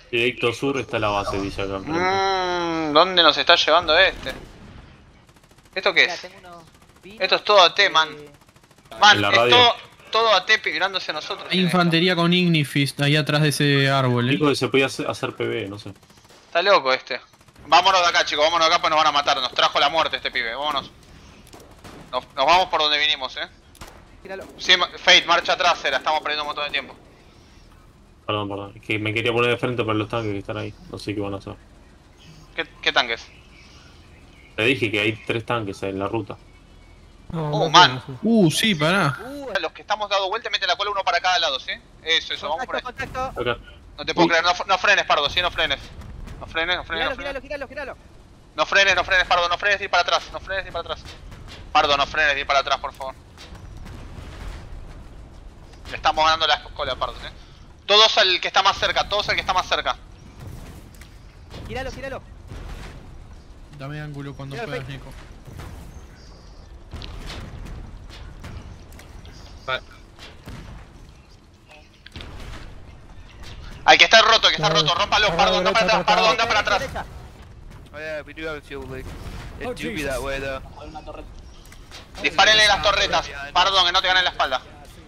Directo sur está la base, dice acá. ¿Dónde nos está llevando este? ¿Esto qué es? Esto es todo AT, man. Man, es todo AT mirándose a nosotros. Hay infantería con Ignifist ahí atrás de ese árbol, Dijo que se podía hacer PB, no sé. Está loco este. Vámonos de acá, chicos, vámonos de acá pues nos van a matar. Nos trajo la muerte este pibe, vámonos. Nos vamos por donde vinimos, Tíralo. Sí, Fate, marcha atrás, estamos perdiendo un montón de tiempo. Perdón. Es que me quería poner de frente para los tanques que están ahí. No sé qué van a hacer. ¿Qué tanques? Te dije que hay 3 tanques en la ruta. Man. Sí, pará. Los que estamos dando vuelta, mete la cola uno para cada lado, ¿sí? Eso, vamos por ahí. Contacto. Acá. No te puedo creer, no frenes, Pardo, sí, no frenes. No frenes. Giralo. No frenes, Pardo, no frenes de ir para atrás. Pardo, no frenes de ir para atrás, por favor. Le estamos ganando la cola, Pardo, Todos al que está más cerca, Giralo. Dame ángulo cuando puedas, Nico. Al que está roto, rómpalo, Pardo, anda para atrás, Pardo, anda para atrás. Oh yeah, we do have a fuel leak. It do be that way though. Dispárenle las torretas, Pardo, que no te ganen la espalda.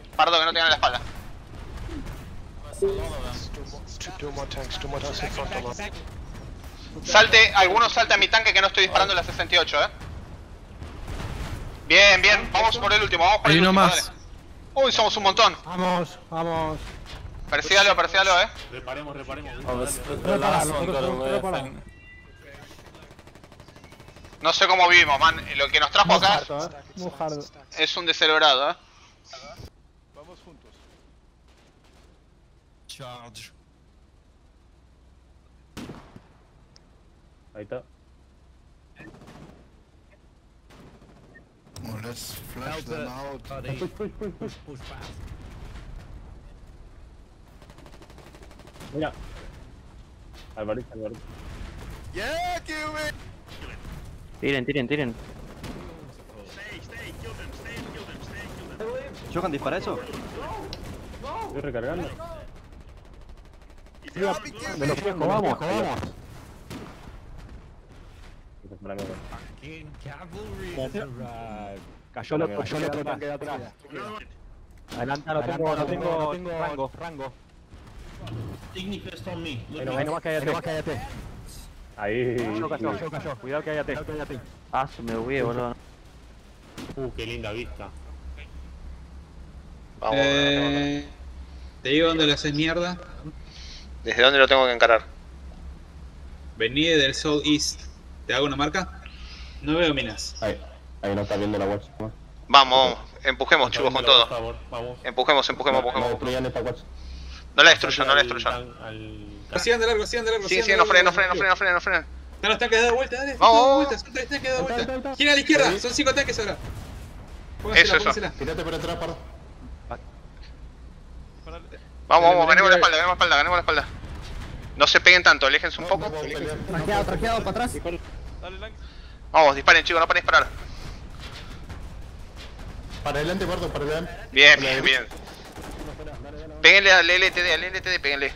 Alguno salte a mi tanque que no estoy disparando en la 68, Bien, vamos por el último, Hay uno más. Dale. Uy, somos un montón. Vamos. Persígalo, Reparemos. No sé cómo vivimos, man. Lo que nos trajo acá Muy hard. es un descerebrado, Vamos juntos. Charge. Ahí está. Let's flash them out. Push fast. Mira. Alvarito. Yeah, kill me. Tiren. ¿Chocan dispara eso? Estoy recargando. De los viejos, vamos. Cayó el otro tanque de atrás. Adelanta, no tengo rango. Ignifest on me. Ahí nomás cállate. Ahí. Cayó. Cuidado que cállate. Se me huye, boludo. Qué linda vista. Vamos. Te digo dónde lo haces mierda. ¿Desde dónde lo tengo que encarar? Vení del southeast. ¿Te hago una marca? No veo minas. Ahí no está viendo la watch. Vamos, empujemos, chicos, con todo. Vamos. Empujemos. Destruyan esta watch. No la destruyan. Sigan de largo. Sí, no frenen. Están los tanques, da vuelta, dale. Vamos. Son 3 tanques, da vuelta. Gira a la izquierda, son 5 tanques ahora. Póngasela. Tirate por atrás, Pardo. Vamos, ganemos la espalda. No se peguen tanto, aléjense un poco. Traqueado para atrás. Vamos, disparen, chicos, no para disparar. Para adelante, Pardo, para adelante. Bien. Péguenle al LTD, péguenle.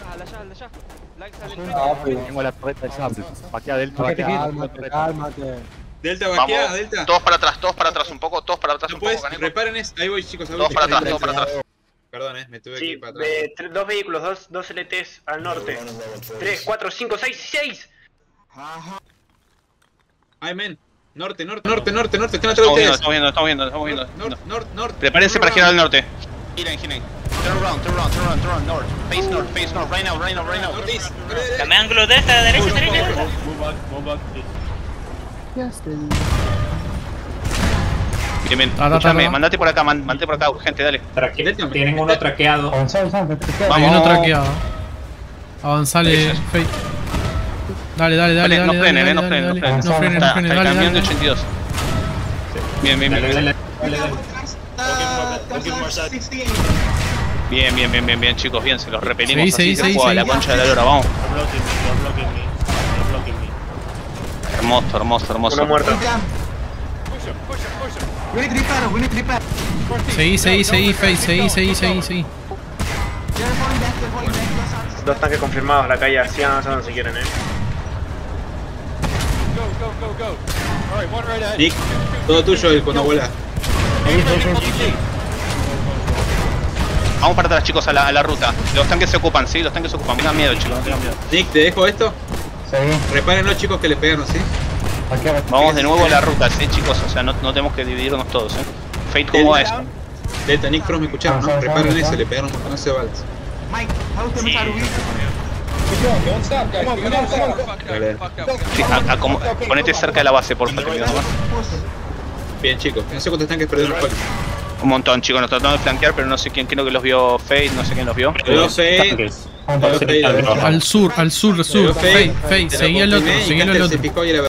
Tengo la torreta de sable. Vaquea Delta. Cálmate. Delta, vaquea, Vamos, Delta. todos para atrás un poco, No puedes, reparen eso. Ahí voy, chicos. Todos para atrás. Perdón, me tuve que ir para atrás. Dos vehículos, dos LTs al norte. 3, 4, 5, 6. Ay, men. Norte. Están atrás de ustedes. Estamos viendo. Norte. Prepárense para girar al norte. Giren. Turn around, north. Face north, right now. Northeast. Dame ángulo de esta, derecha. Move back. Bien. Escúchame, mandate por acá, urgente, dale. Tienen uno traqueado. Hay uno traqueado. Avanzale, Fate. Dale. No frenen. No frenen, Está el camión de dale. 82. Bien. Bien, chicos, bien, se los repelimos así, se juega la concha de la lora, vamos. Hermoso. Uno muerto. Seguí, Fate, seguí. Dos tanques confirmados, la calle sigan avanzando si quieren, Nick, todo tuyo cuando vuela. Vamos para atrás, chicos, a la ruta. Los tanques se ocupan, sí, los tanques se ocupan. Tengan miedo, chicos, no tengan miedo. Nick, ¿te dejo esto? Sí. Repárenlo, chicos, que le pegaron, ¿sí? Vamos de nuevo a la ruta, sí, chicos, o sea, no tenemos que dividirnos todos, Fate, ¿cómo es? Delta, Nick Frost, me escucharon, ¿no? Reparen eso, le pegaron un montón de balas. Sí. Dale. Sí, ponete cerca de la base, por favor. Bien, chicos, no sé cuántos tanques perdieron los colis. Un montón, chicos, nos tratamos de flanquear, pero no sé quién, creo que los vio Fate, no sé quién los vio. Yo sé. Al sur, Fate, seguí el otro, seguí el otro.